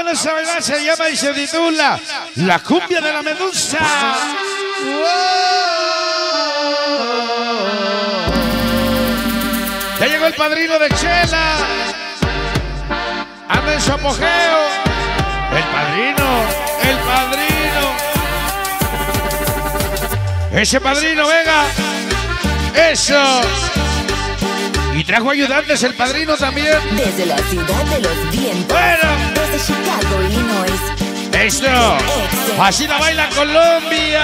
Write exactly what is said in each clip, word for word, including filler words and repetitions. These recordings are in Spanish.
Vámonos a bailar, se llama y se titula La cumbia de la medusa. Ya llegó el padrino de Chela. Anda en su apogeo. El padrino, el padrino. Ese padrino, venga. Eso. Y trajo ayudantes el padrino también. Desde la ciudad de los vientos. Bueno. Desde Chicago, Illinois. Eso. Así la baila Colombia.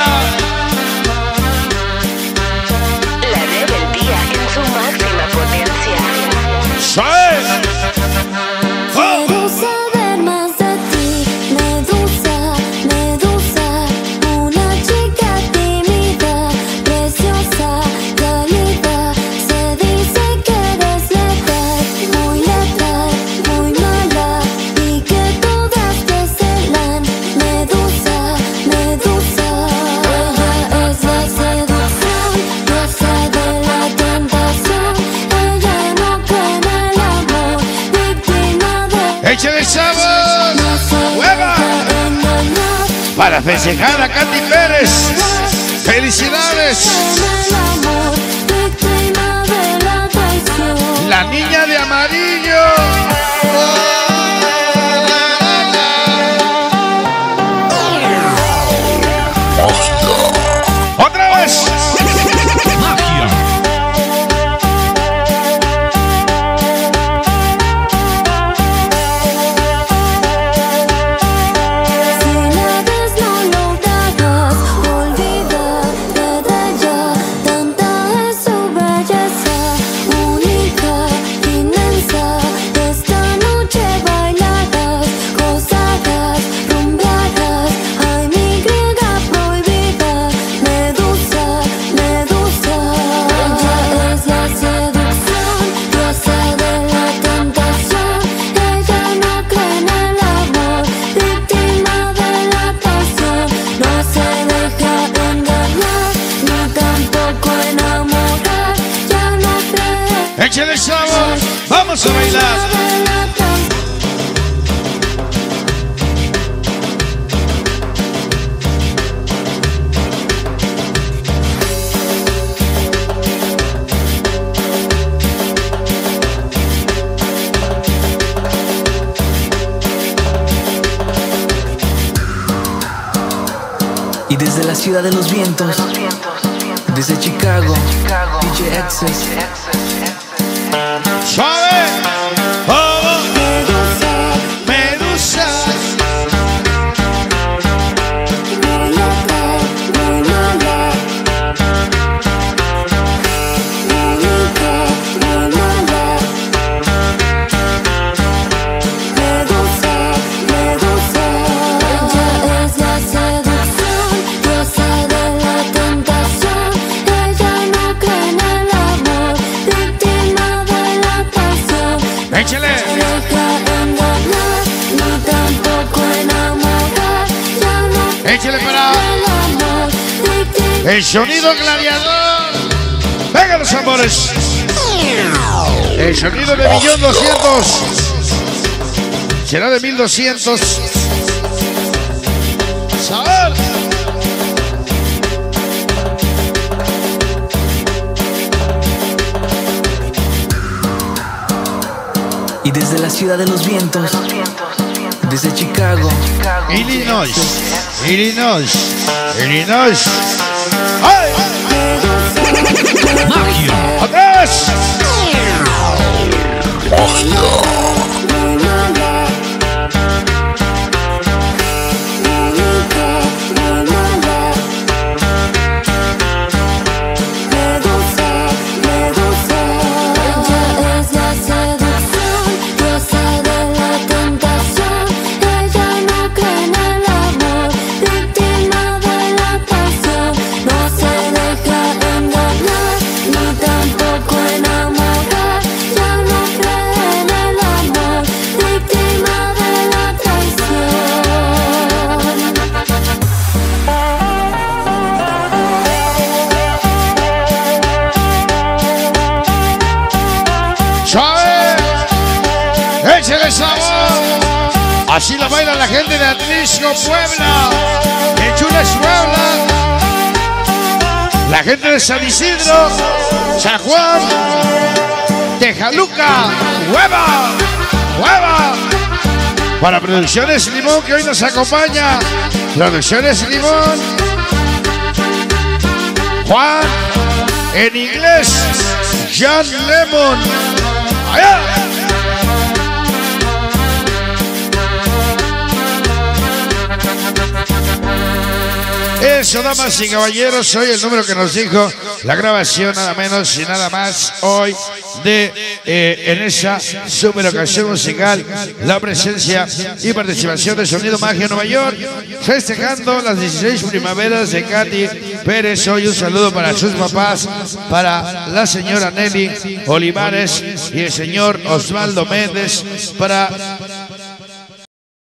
La rebeldía en su máxima potencia. ¡Soy! ¡Oh! Quiero saber más de ti, Medusa, Medusa, una chica tímida, preciosa, cálida. Se dice que eres letal, muy letal, muy mala, y que todas te celan. Medusa, Medusa, ella es la seducción, diosa de la tentación. Ella no cree en el amor, víctima de... ¡Échale sabor! ¡Hueva! Para festejar a Katy Pérez. ¡Felicidades! La niña de amarillo. ¡Otra vez! ¡Magia! Si la ves no lo hagas, olvídate de ella. Tanta es su belleza, única, inmensa. Esta noche bailarás, gozarás, rumbearás. Ay, mi griega prohibida, Medusa, Medusa. Ella es la seducción, diosa de la tentación. Ella no cree en el amor, víctima de la pasión. No se deja engañar, ni tampoco enamorar. Ya no cree ¡Échale sabor! ¡Vamos a bailar! de la tentación. Y desde la ciudad de los vientos, desde Chicago, D J Access. ¡Suave! ¡Oh! ¡Medusa! Muy letal, muy mala, única, muy mala. Medusa, Medusa. Ella es la seducción, diosa de la tentación. Ella no cree en el amor, víctima de la pasión. ¡Échale! No deja engañar, ni tampoco enamorar. Ya no ¡Échale para el amor, víctima. el sonido gladiador! ¡Venga los amores! El sonido de millón doscientos. Será de mil doscientos. ¡Sabor! Y desde la ciudad de los vientos, desde Chicago, Illinois. Illinois. Illinois. ¡Ay! ¡Magia! ¡Atrás! Muy mala, única, muy mala. Medusa, Medusa. Ella es la seducción, diosa de la tentación. Ella no cree en el amor, víctima de la pasión. No se deja engañar, ni tampoco enamorar. Ya no cree en el amor, víctima de la traición. ¡Suave! ¡Échale sabor! Así lo baila la gente de Atlisco, Puebla. En Chulas, Puebla. La gente de San Isidro, San Juan, Tejaluca, Hueva, Hueva. Para Producciones Limón, que hoy nos acompaña. Producciones Limón. Juan, en inglés, John Lemon. ¡Allá! Eso, damas y caballeros, soy el número que nos dijo la grabación, nada menos y nada más, hoy de eh, en esa super ocasión musical, la presencia y participación de Sonido Magia Nueva York, festejando las dieciséis primaveras de Katy Pérez. Hoy un saludo para sus papás, para la señora Nelly Olivares y el señor Osvaldo Méndez, para